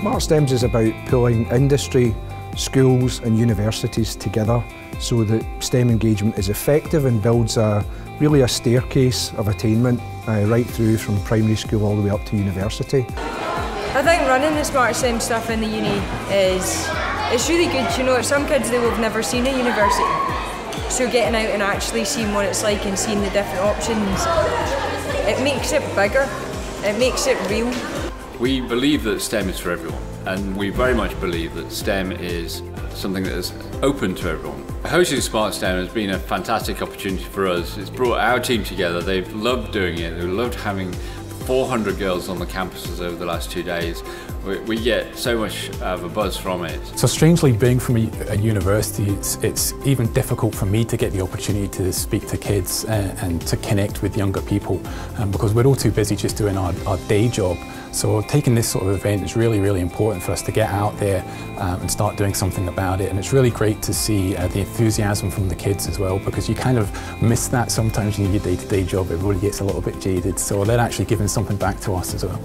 Smart STEMs is about pulling industry, schools and universities together so that STEM engagement is effective and builds really a staircase of attainment right through from primary school all the way up to university. I think running the Smart STEM stuff in the uni it's really good. You know, some kids, they will have never seen a university. So getting out and actually seeing what it's like and seeing the different options, it makes it bigger, it makes it real. We believe that STEM is for everyone, and we very much believe that STEM is something that is open to everyone. Hosting Smart STEM has been a fantastic opportunity for us. It's brought our team together. They've loved doing it. They've loved having 400 girls on the campuses over the last 2 days. We get so much of a buzz from it. So strangely, being from a university, it's even difficult for me to get the opportunity to speak to kids and to connect with younger people because we're all too busy just doing our day job. So taking this sort of event is really, really important for us to get out there and start doing something about it. And it's really great to see the enthusiasm from the kids as well, because you kind of miss that sometimes in your day-to-day job. Everybody gets a little bit jaded. So they're actually giving something back to us as well.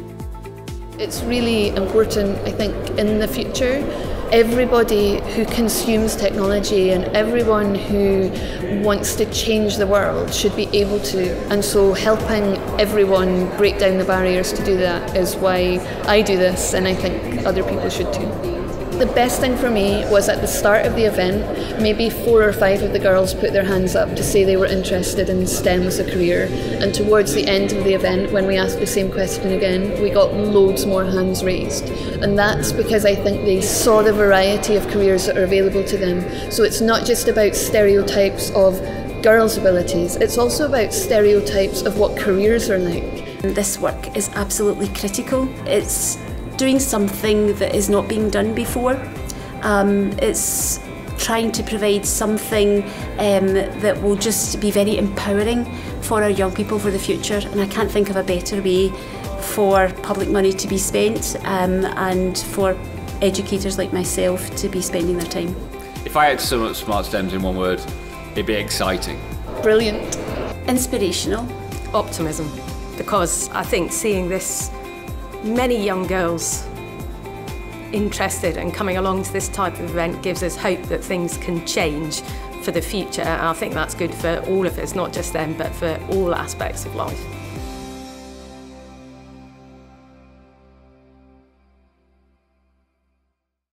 It's really important, I think, in the future. Everybody who consumes technology and everyone who wants to change the world should be able to. And so helping everyone break down the barriers to do that is why I do this, and I think other people should too. The best thing for me was at the start of the event, maybe 4 or 5 of the girls put their hands up to say they were interested in STEM as a career. And towards the end of the event, when we asked the same question again, we got loads more hands raised. And that's because I think they saw the variety of careers that are available to them. So it's not just about stereotypes of girls' abilities, it's also about stereotypes of what careers are like. This work is absolutely critical. It's doing something that is not being done before. It's trying to provide something that will just be very empowering for our young people for the future, and I can't think of a better way for public money to be spent and for educators like myself to be spending their time. If I had to sum up Smart STEMs in one word, it'd be exciting. Brilliant. Inspirational. Optimism, because I think seeing this many young girls interested and coming along to this type of event gives us hope that things can change for the future. I think that's good for all of us, not just them, but for all aspects of life.